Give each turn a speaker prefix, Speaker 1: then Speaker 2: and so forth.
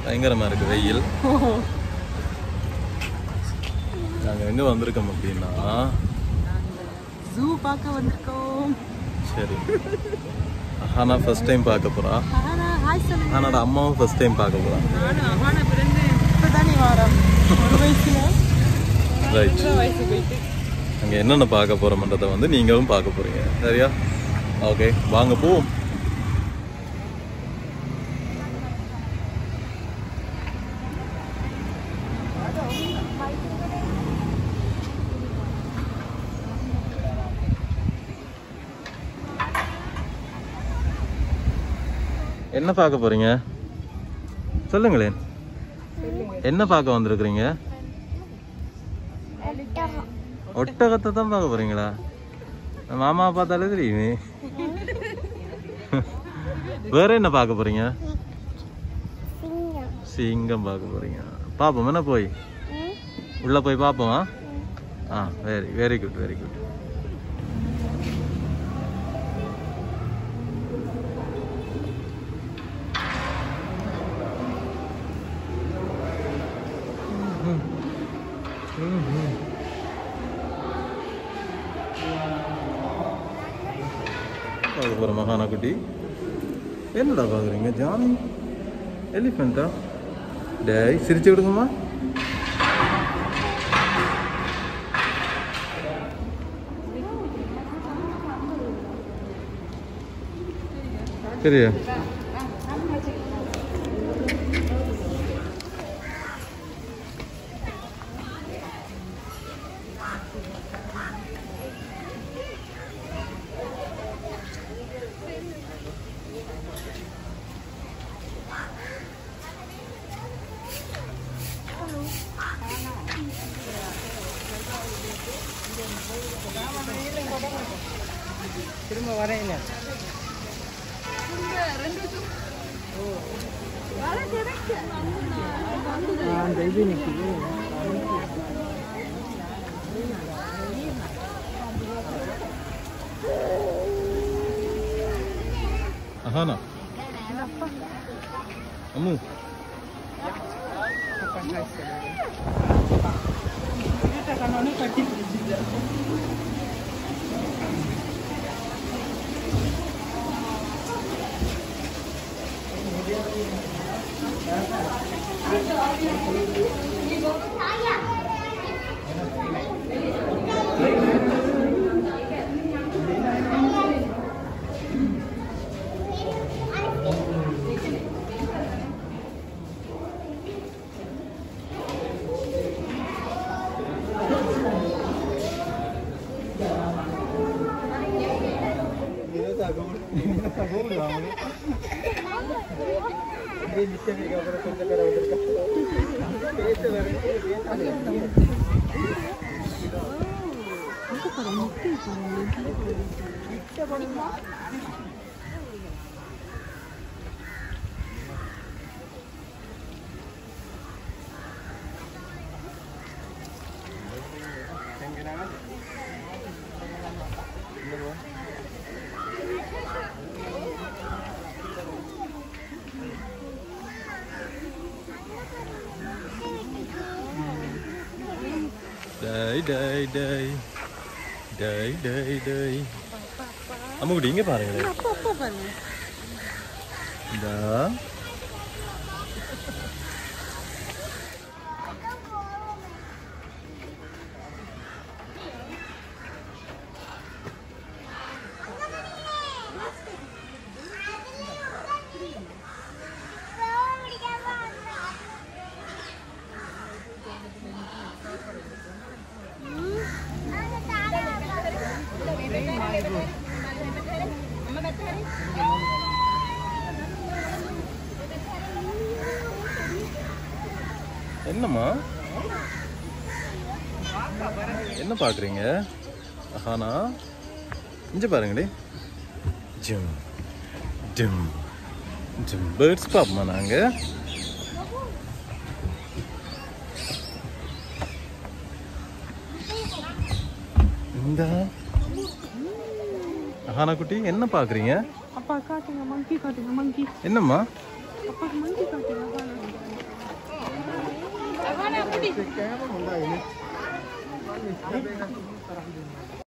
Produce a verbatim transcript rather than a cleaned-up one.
Speaker 1: பயங்கரமா இருக்கு வெயில். நாங்க எங்க வந்திருக்கோம் அப்படின்னா
Speaker 2: ஜூ பார்க்க வந்திருக்கோம்.
Speaker 1: சரி, அஹானா ஃபர்ஸ்ட் டைம் பார்க்க போறா.
Speaker 2: அஹானா ஹாய் சொல்லுங்க.
Speaker 1: அஹானோட அம்மாவும் ஃபர்ஸ்ட் டைம் பார்க்க போறா.
Speaker 2: நானும் அஹானா பிறந்து இப்பதானே வரேன். ஒரு வயசுல
Speaker 1: ரைட்.
Speaker 2: வயசு போயிட்டு
Speaker 1: அங்க என்னென்ன பார்க்க போறோம்ன்றதை வந்து நீங்களும் பார்க்க போறீங்க. சரியா? ஓகே, வாங்க போவோம். என்ன பார்க்க போறீங்க சொல்லுங்களேன். என்ன பார்க்க வந்திருக்கிறீங்க? ஒட்டகத்தை தான் பார்க்க போறீங்களா? மாமா பார்த்தாலே தெரியுமே. வேற என்ன பார்க்க போறீங்க? சிங்கம் பார்க்க போறீங்க. பாப்போம், என்ன போய் உள்ள போய் பாப்போம். ஆ, very very good very good. பார்க்க போற மகானா குட்டி. என்னடா பாக்குறீங்க? ஜானி எலிஃபென்ட்டா? டேய், சிரிச்சு விடுங்கம்மா. சரியா?
Speaker 2: திரும்ப வரேன். அந்த இது நிற்குது.
Speaker 1: அஹானா அம்மு
Speaker 2: கட்டி பிடிச்சிட்டு
Speaker 1: டேய் டேய் டேய் டேய் டேய் டேய். அம்மா குட்டி இங்க பாருங்களேன்.
Speaker 2: அப்பா அப்பா பாருங்க.
Speaker 1: இந்தா என்னம்மா என்ன பாக்குறீங்க? அஹானா இங்க பாருங்களே. ஜிம் ஜிம் ஜிம் பேர்ட்ஸ் பாப்போமா நாங்க? இந்த அஹானா குட்டி என்ன பாக்குறீங்க?
Speaker 2: அப்பா காட்டுங்க, மங்கி காட்டுங்க, மங்கி.
Speaker 1: என்னம்மா?
Speaker 2: அப்பா மங்கி காட்டுங்க. Mana, Budi?
Speaker 1: Kaya mo muna ini.